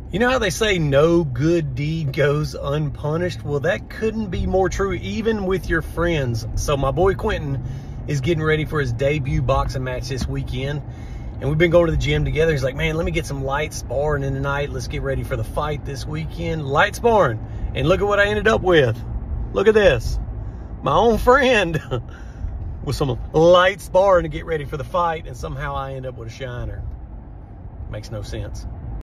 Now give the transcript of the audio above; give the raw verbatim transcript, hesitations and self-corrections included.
You know how they say no good deed goes unpunished? Well, that couldn't be more true, even with your friends. So my boy Quentin is getting ready for his debut boxing match this weekend. And we've been going to the gym together. He's like, man, let me get some light sparring in tonight. Let's get ready for the fight this weekend. Light sparring. And look at what I ended up with. Look at this. My own friend with some light sparring to get ready for the fight. And somehow I end up with a shiner. Makes no sense.